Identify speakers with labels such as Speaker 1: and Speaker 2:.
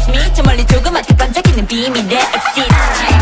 Speaker 1: touch me 저 멀리 조그맣게 반짝이는 비밀의 exit